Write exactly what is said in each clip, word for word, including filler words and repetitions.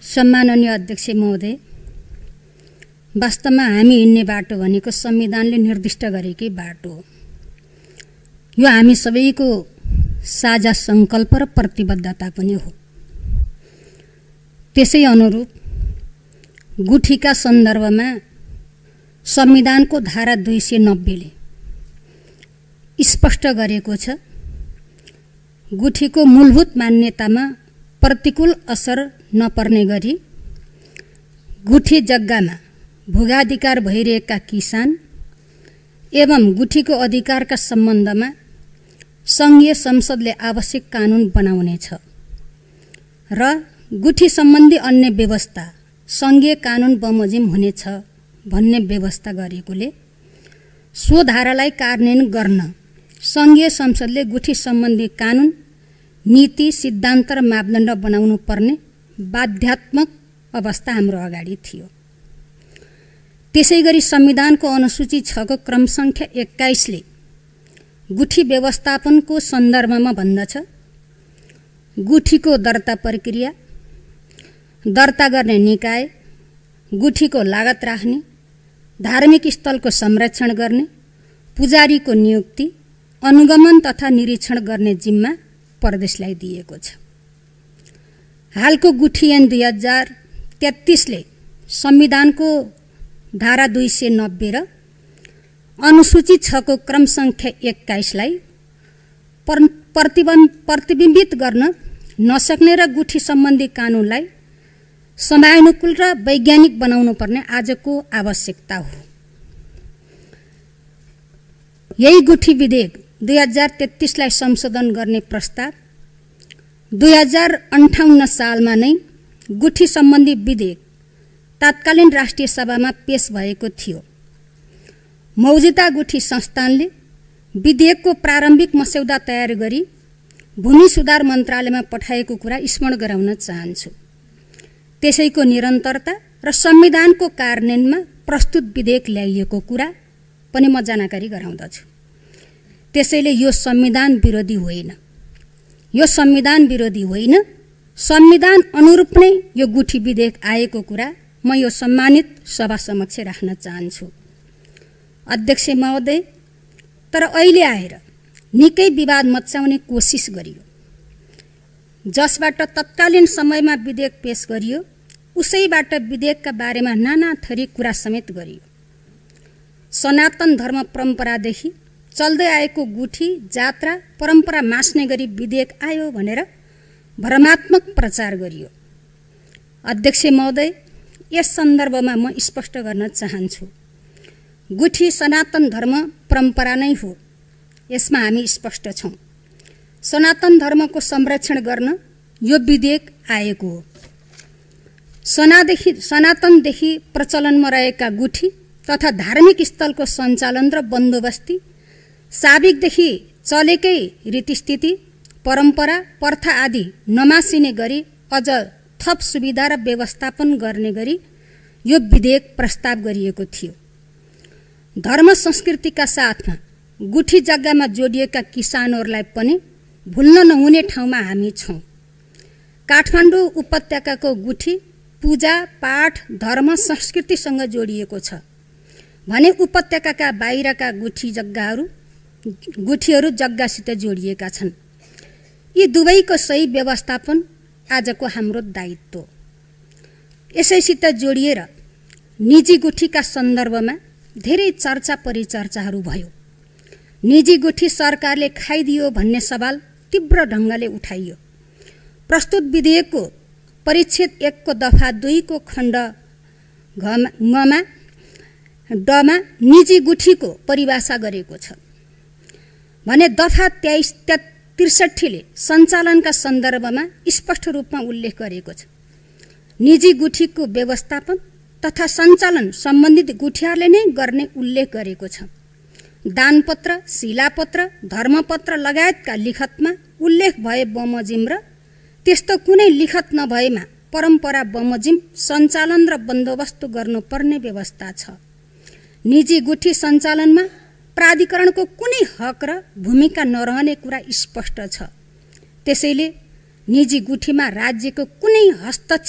सम्माननीय अध्यक्ष महोदय, वास्तवमा हामी हिँड्ने बाटो भनेको संविधानले निर्दिष्ट गरेकै बाटो हो। यो हामी सबैको साझा संकल्प र प्रतिबद्धता पनि हो। त्यसै अनुरूप गुठीका सन्दर्भमा संविधानको धारा दुई सय नब्बेले स्पष्ट गरेको छ, गुठीको मूलभूत मान्यतामा प्रतिकूल असर नपर्ने गरी गुठी जग्गामा भोगाधिकार भइरहेका किसान एवं गुठीको अधिकारका सम्बन्धमा संघीय संसदले आवश्यक कानुन बनाउनेछ र गुठी सम्बन्धी अन्य व्यवस्था संघीय कानुन बमोजिम हुनेछ भन्ने व्यवस्था गरेकोले सो धारालाई कार्यान्वयन गर्न संघीय संसदले गुठी सम्बन्धी कानुन, नीति, सिद्धान्त र मापदण्ड बनाउनु पर्ने बाध्यात्मक अवस्था हाम्रो अगाडि थियो। त्यसैगरी संविधानको अनुसूची छ को क्रम संख्या एक्काइसले गुठी व्यवस्थापनको सन्दर्भमा भन्दछ, गुठीको दर्ता प्रक्रिया, दर्ता गर्ने निकाय, गुठीको लागत राख्ने, धार्मिक स्थलको संरक्षण गर्ने, पुजारीको नियुक्ति, अनुगमन तथा निरीक्षण गर्ने जिम्मा प्रदेशलाई दिएको छ। हालको गुठी ऐन दुई हजार तेत्तीसले संविधानको धारा दुई सय नब्बे र अनुसूची छ को क्रम संख्या एक्काइसलाई प्रतिबिम्बित गर्न नसक्ने र गुठी सम्बन्धी कानुनलाई समयानुकूल र वैज्ञानिक बनाउनु पर्ने आजको आवश्यकता हो। यही गुठी विधेयक दुई हजार तेत्तीसलाई संशोधन गर्ने प्रस्ताव दुई हजार अन्ठाउन्न सालमा नै गुठी सम्बन्धी विधेयक तत्कालीन राष्ट्रिय सभामा पेश भएको थियो। मौजूदा गुठी संस्थानले विधेयकको प्रारम्भिक मस्यौदा तयार गरी भूमि सुधार मन्त्रालयमा पठाएको कुरा स्मरण गराउन चाहन्छु। त्यसैको निरन्तरता र संविधानको कार्यान्वयनमा प्रस्तुत विधेयक ल्याइएको कुरा पनि म जानकारी गराउँदछु। त्यसैले यो संविधान विरोधी होइन, यो संविधान विरोधी होइन, संविधान अनुरूप नै यो गुठी विधेयक आएको कुरा म यो सम्मानित सभा समक्ष राख्न चाहन्छु। अध्यक्ष महोदय, तर अहिले आएर निकै विवाद मचाउने कोसिस गरियो, जसबाट तत्कालीन समयमा विधेयक पेश गरियो उसैबाट विधेयकका बारेमा नाना थरी कुरा समेत गरियो। सनातन धर्म परम्परादेखि चल्दै आएको गुठी जात्रा परम्परा मास्ने गरी विधेयक आयो भनेर भ्रमात्मक प्रचार गरियो। अध्यक्ष महोदय, यस सन्दर्भमा म स्पष्ट गर्न चाहन्छु, गुठी सनातन धर्म परम्परा नै हो, यसमा हामी स्पष्ट छौँ। सनातन धर्मको संरक्षण गर्न यो विधेयक आएको हो। सनादेखि सनातनदेखि प्रचलनमा रहेका गुठी तथा धार्मिक स्थलको सञ्चालन र बन्दोबस्ती साबिकदेखि चलेकै रीतिस्थिति, परम्परा, प्रथा आदि नमासिने गरी अझ थप सुविधा र व्यवस्थापन गर्ने गरी यो विधेयक प्रस्ताव गरिएको थियो। धर्म संस्कृतिका साथमा गुठी जग्गामा जोडिएका किसानहरूलाई पनि भुल्न नहुने ठाउँमा हामी छौँ। काठमाडौँ उपत्यकाको गुठी पूजा पाठ धर्म संस्कृतिसँग जोडिएको छ भने उपत्यकाका बाहिरका गुठी जग्गाहरू गुठीहरू जग्गासित जोडिएका छन्। यी दुवैको सही व्यवस्थापन आजको हाम्रो दायित्व। यसैसित जोडिएर निजी गुठीका सन्दर्भमा धेरै चर्चा परिचर्चाहरू भयो। निजी गुठी सरकारले खाइदियो भन्ने सवाल तीव्र ढङ्गले उठाइयो। प्रस्तुत विधेयकको परिच्छेद एक को दफा दुई को खण्ड घमा डमा निजी गुठीको परिभाषा गरेको छ भने दफा तेइस त्रिसठीले सञ्चालनका सन्दर्भमा स्पष्ट रूपमा उल्लेख गरेको छ। निजी गुठीको व्यवस्थापन तथा सञ्चालन सम्बन्धित गुठीहरूले नै गर्ने उल्लेख गरेको छ। दानपत्र, शिलापत्र, धर्मपत्र लगायतका लिखतमा उल्लेख भए बमोजिम र त्यस्तो कुनै लिखत नभएमा परम्परा बमोजिम सञ्चालन र बन्दोबस्त गर्नुपर्ने व्यवस्था छ। निजी गुठी सञ्चालनमा प्राधिकरणको कुनै हक र भूमिका नरहने कुरा स्पष्ट छ। त्यसैले निजी गुठीमा राज्यको कुनै हस्तक्षेप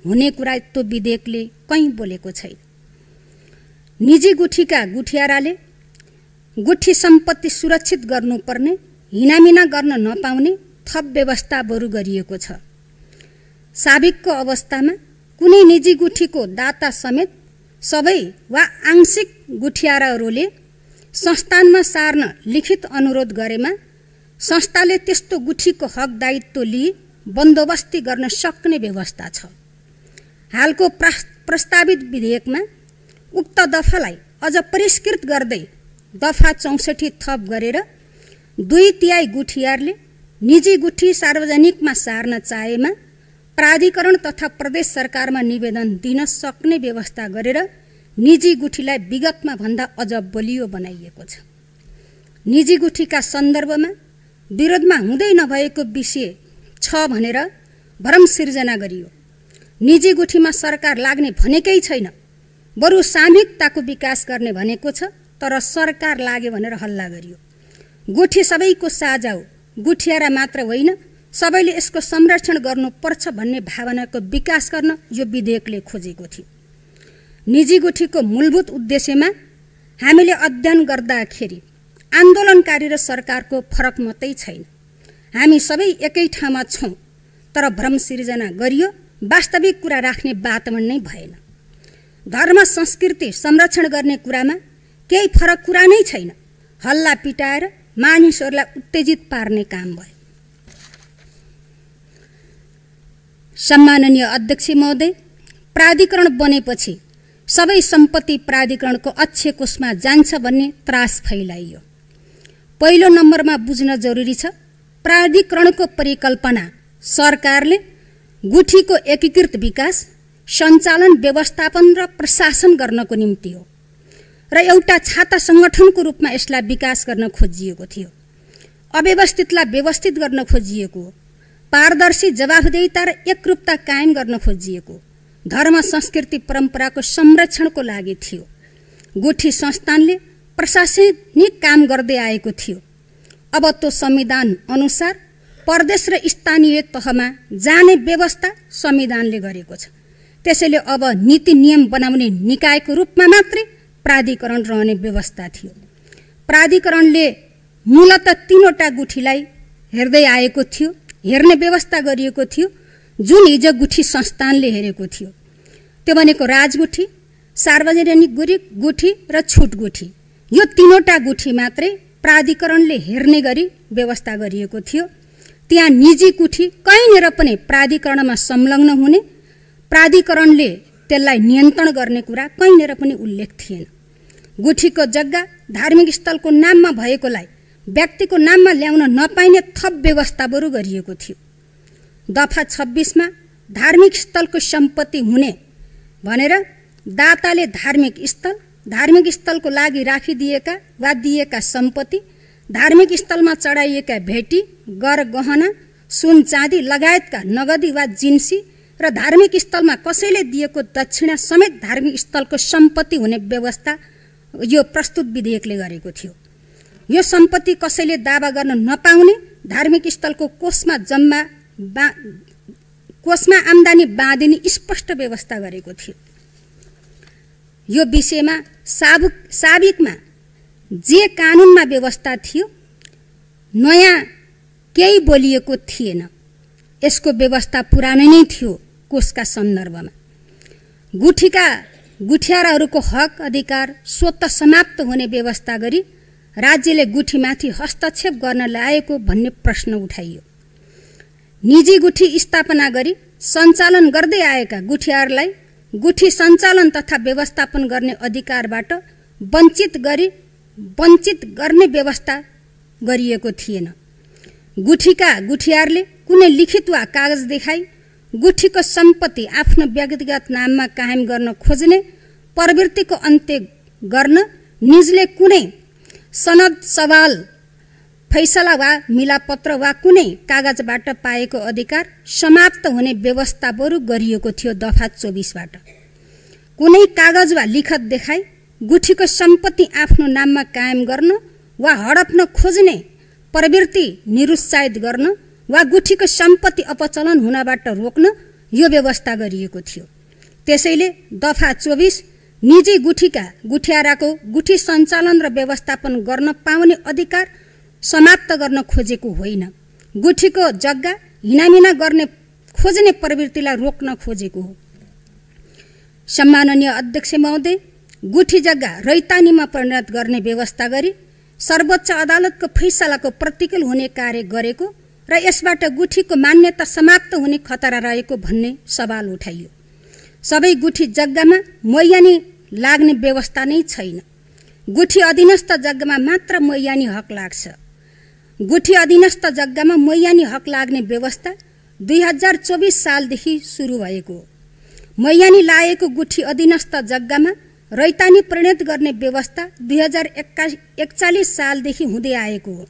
हुने कुरा त्यो विधेयकले कहीँ बोलेको छैन। निजी गुठीका गुठियाराले गुठी सम्पत्ति सुरक्षित गर्नुपर्ने, हिनामिना गर्न नपाउने थप व्यवस्था बरु गरिएको छ। साबिकको अवस्थामा कुनै निजी गुठीको दाता समेत सबै वा आंशिक गुठियारहरूले संस्थानमा सार्न लिखित अनुरोध गरेमा संस्थाले त्यस्तो गुठीको हक दायित्व लिई बन्दोबस्ती गर्न सक्ने व्यवस्था छ। हालको प्रस्तावित विधेयकमा उक्त दफालाई अझ परिष्कृत गर्दै दफा चौसठी थप गरेर दुई तिहाई गुठियारले निजी गुठी सार्वजनिकमा सार्न चाहेमा प्राधिकरण तथा प्रदेश सरकारमा निवेदन दिन सक्ने व्यवस्था गरेर निजी गुठीलाई विगतमा भन्दा अझ बलियो बनाइएको छ। निजी गुठीका सन्दर्भमा विरोधमा हुँदै नभएको विषय छ भनेर भ्रम सिर्जना गरियो। निजी गुठीमा सरकार लाग्ने भनेकै छैन, बरु सामूहिकताको विकास गर्ने भनेको छ, तर सरकार लाग्यो भनेर हल्ला गरियो। गुठी सबैको साझा हो, गुठियारा मात्र होइन, सबैले यसको संरक्षण गर्नुपर्छ भन्ने भावनाको विकास गर्न यो विधेयकले खोजेको थियो। निजी गुठीको मूलभूत उद्देश्यमा हामीले अध्ययन गर्दाखेरि आन्दोलनकारी र सरकारको फरक मात्रै छैन। हामी सबै एकै ठाउँमा छौँ, तर भ्रम सिर्जना गरियो, वास्तविक कुरा राख्ने वातावरण नै भएन। धर्म संस्कृति संरक्षण गर्ने कुरामा केही फरक कुरा नै छैन। हल्ला पिटाएर मानिसहरूलाई उत्तेजित पार्ने काम भयो। सम्माननीय अध्यक्ष महोदय, प्राधिकरण बनेपछि सबै सम्पत्ति प्राधिकरणको अक्षय कोषमा जान्छ भन्ने त्रास फैलाइयो। पहिलो नम्बरमा बुझ्न जरुरी छ, प्राधिकरणको परिकल्पना सरकारले गुठीको एकीकृत विकास, सञ्चालन, व्यवस्थापन र प्रशासन गर्नको निम्ति हो र एउटा छाता संगठनको रूपमा यसलाई विकास गर्न खोजिएको थियो। अव्यवस्थितलाई व्यवस्थित गर्न खोजिएको हो। पारदर्शी, जवाफदेहिता र एकरूपता कायम गर्न खोजिएको, धर्म संस्कृति परम्पराको संरक्षणको लागि थियो। गुठी संस्थानले प्रशासनिक काम गर्दै आएको थियो। अब त्यो संविधान अनुसार प्रदेश र स्थानीय तहमा जाने व्यवस्था संविधानले गरेको छ। त्यसैले अब नीति नियम बनाउने निकायको रूपमा मात्रै प्राधिकरण रहने व्यवस्था थियो। प्राधिकरणले मूलत तीनवटा गुठीलाई हेर्दै आएको थियो, हेर्ने व्यवस्था गरिएको थियो, जुन हिजो गुठी संस्थानले हेरेको थियो। त्यो भनेको राजगुठी, सार्वजनिक गुठी र छुट गुठी। यो तीनवटा गुठी मात्रै प्राधिकरणले हेर्ने गरी व्यवस्था गरिएको थियो। त्यहाँ निजी गुठी कहीँनिर पनि प्राधिकरणमा संलग्न हुने, प्राधिकरणले त्यसलाई नियन्त्रण गर्ने कुरा कहीँनिर पनि उल्लेख थिएन। गुठीको जग्गा धार्मिक स्थलको नाममा भएकोलाई व्यक्तिको नाममा ल्याउन नपाइने थप व्यवस्था बरु गरिएको थियो। दफा छब्बीसमा धार्मिक स्थलको सम्पत्ति हुने भनेर दाताले धार्मिक स्थल, धार्मिक स्थलको लागि राखिदिएका वा दिएका सम्पत्ति, धार्मिक स्थलमा चढाइएका भेटी, गर गहना, सुन चाँदी लगायतका नगदी वा जिन्सी र धार्मिक स्थलमा कसैले दिएको दक्षिणा समेत धार्मिक स्थलको सम्पत्ति हुने व्यवस्था यो प्रस्तुत विधेयकले गरेको थियो। यो सम्पत्ति कसैले दावा गर्न नपाउने, धार्मिक स्थलको कोषमा जम्मा बा कोषमा आम्दानी बाँधिने स्पष्ट व्यवस्था गरेको थियो। यो विषयमा साबुक साबिकमा जे कानुनमा व्यवस्था थियो, नयाँ केही बोलिएको थिएन। यसको व्यवस्था पुरानै नै थियो। कोषका सन्दर्भमा गुठीका गुठियारहरूको हक अधिकार स्वत समाप्त हुने व्यवस्था गरी राज्यले गुठीमाथि हस्तक्षेप गर्न लागेको भन्ने प्रश्न उठाइयो। निजी गुठी स्थापना गरी सञ्चालन गर्दै आएका गुठियारलाई गुठी सञ्चालन तथा व्यवस्थापन गर्ने अधिकारबाट वञ्चित गरी वञ्चित गर्ने व्यवस्था गरिएको थिएन। गुठीका गुठियारले कुनै लिखित वा कागज देखाई गुठीको सम्पत्ति आफ्नो व्यक्तिगत नाममा कायम गर्न खोज्ने प्रवृत्तिको अन्त्य गर्न निजले कुनै सनद, सवाल, फैसला वा मिलापत्र वा कुनै कागजबाट पाएको अधिकार समाप्त हुने व्यवस्था बरु गरिएको थियो। दफा चौबीसबाट कुनै कागज वा लिखत देखाई गुठीको सम्पत्ति आफ्नो नाममा कायम गर्न वा हडप्न खोज्ने प्रवृत्ति निरुत्साहित गर्न वा गुठीको सम्पत्ति अपचलन हुनबाट रोक्न यो व्यवस्था गरिएको थियो। त्यसैले दफा चौबीस निजी गुठीका गुठियाराको गुठी सञ्चालन र व्यवस्थापन गर्न पाउने अधिकार समाप्त गर्न खोजेको होइन, गुठीको जग्गा हिनामिना गर्ने खोज्ने प्रवृत्तिलाई रोक्न खोजेको हो। सम्माननीय अध्यक्ष महोदय, गुठी जग्गा रैतानीमा परिणत गर्ने व्यवस्था गरी सर्वोच्च अदालतको फैसलाको प्रतिकूल हुने कार्य गरेको र यसबाट गुठीको मान्यता समाप्त हुने खतरा रहेको भन्ने सवाल उठाइयो। सबै गुठी जग्गामा मैयानी लाग्ने व्यवस्था नै छैन। गुठी अधीनस्थ जग्गामा मात्र मैयानी हक लाग्छ। गुठी अधीनस्थ जग्गामा मैयानी हक लाग्ने व्यवस्था दुई हजार चौबिस सालदेखि सुरु भएको हो। मैयानी लागेको गुठी अधीनस्थ जग्गामा रैतानी परिणत गर्ने व्यवस्था दुई हजार एक्का एकचालिस सालदेखि हुँदै आएको हो।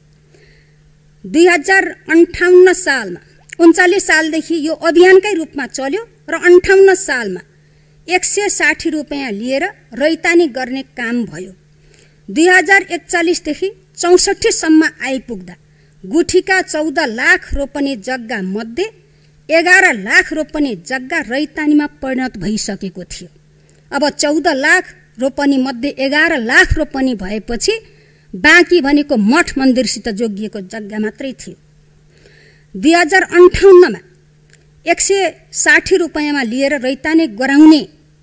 दुई हजार अन्ठाउन्न सालमा उन्चालिस सालदेखि यो अभियानकै रूपमा चल्यो र अन्ठाउन्न सालमा एक सय साठी रुपियाँ लिएर रैतानी गर्ने काम भयो। दुई हजार एकचालिसदेखि चौसठीसम्म आइपुग्दा गुठीका चौध लाख रोपनी जग्गा मध्ये एघार लाख रोपनी जग्गा रैतानीमा परिणत भइसकेको थियो। अब चौध लाख रोपनी मध्ये एघार लाख रोपनी भएपछि बाँकी भनेको मठ मन्दिरसित जोगिएको जग्गा मात्रै थियो। दुई हजार अन्ठाउन्नमा एक सय साठी रुपियाँमा लिएर रैतानी गराउने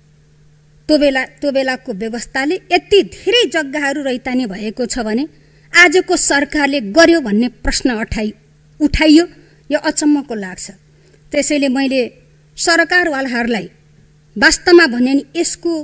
त्यो बेला त्यो बेलाको व्यवस्थाले यति धेरै जग्गाहरू रैतानी भएको छ भने आजको सरकारले गर्यो भन्ने प्रश्न उठाइ उठाइयो यो अचम्मको लाग्छ। त्यसैले मैले सरकारवालाहरूलाई वास्तवमा भने नि यसको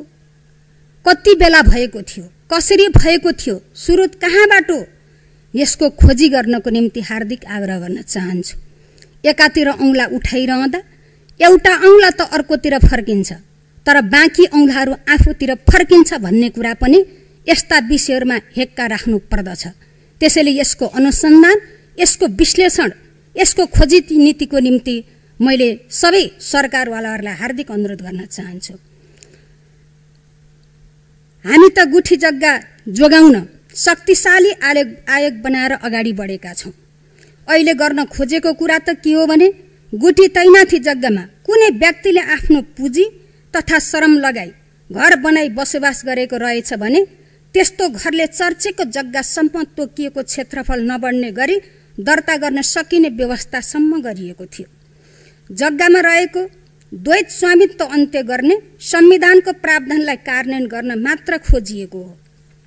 कति बेला भएको थियो, कसरी भएको थियो, सुरुत कहाँबाट यसको खोजी गर्नको निम्ति हार्दिक आग्रह गर्न चाहन्छु। एकातिर औँला उठाइरहँदा एउटा औँला त अर्कोतिर फर्किन्छ, तर बाँकी औँलाहरू आफूतिर फर्किन्छ भन्ने कुरा पनि यस्ता विषयहरूमा हेक्का राख्नु पर्दछ। त्यसैले यसको अनुसन्धान, यसको विश्लेषण, यसको खोजी नीतिको निम्ति मैले सबै सरकारवालाहरूलाई हार्दिक अनुरोध गर्न चाहन्छु। हामी त गुठी जग्गा जोगाउन शक्तिशाली आयोग आयोग बनाएर अगाडि बढेका छौँ। अहिले गर्न खोजेको कुरा त के हो भने गुठी तैनाथी जग्गामा कुनै व्यक्तिले आफ्नो पुँजी तथा श्रम लगाई घर बनाई बसोबास गरेको रहेछ भने त्यस्तो घरले चर्चेको जग्गासम्म तोकिएको क्षेत्रफल नबढ्ने गरी दर्ता गर्न सकिने व्यवस्थासम्म गरिएको थियो। जग्गामा रहेको द्वैत स्वामित्व अन्त्य गर्ने संविधानको प्रावधानलाई कार्यान्वयन गर्न मात्र खोजिएको हो।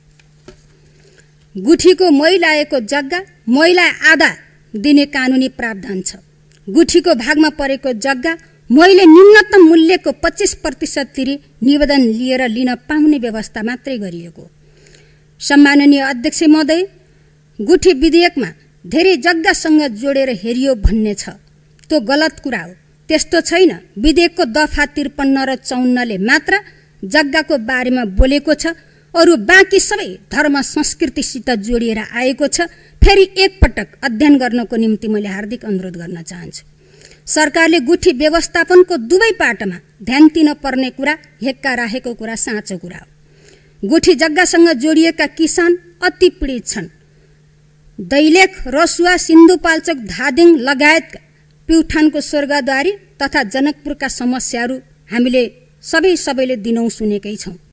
गुठीको मै लागेको जग्गा मैलाई आधा दिने कानुनी प्रावधान छ। गुठीको भागमा परेको जग्गा मैले न्यूनतम मूल्यको पच्चीस प्रतिशत तिरी निवेदन लिएर लिन पाउने व्यवस्था मात्रै गरिएको। सम्माननीय अध्यक्ष महोदय, गुठी विधेयकमा धेरै जग्गासँग जोडेर हेरियो भन्ने छ, त्यो गलत कुरा हो। त्यस्तो छैन। विधेयकको दफा त्रिपन्न र चौन्नले मात्र जग्गाको बारेमा बोलेको छ, अरू बाँकी सबै धर्म संस्कृतिसित जोडिएर आएको छ। फेरि एकपटक अध्ययन गर्नको निम्ति मैले हार्दिक अनुरोध गर्न चाहन्छु। सरकारले गुठी व्यवस्थापनको दुवै पाटोमा ध्यान दिन पर्ने कुरा हेक्का राखेको कुरा साँचो कुरा हो। गुठी जग्गासँग जोडिएका किसान अति पीडित छन्। दैलेख, रसुवा, सिन्धुपाल्चोक, धादिङ लगायतका प्युठानको स्वर्गद्वारी तथा जनकपुरका समस्याहरू हामीले सबै सबैले दिनौं सुनेकै छौँ।